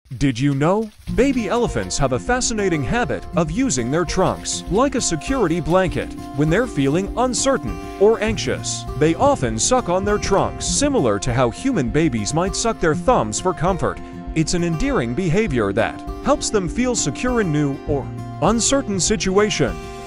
Did you know? Baby elephants have a fascinating habit of using their trunks like a security blanket when they're feeling uncertain or anxious. They often suck on their trunks, similar to how human babies might suck their thumbs for comfort. It's an endearing behavior that helps them feel secure in new or uncertain situations.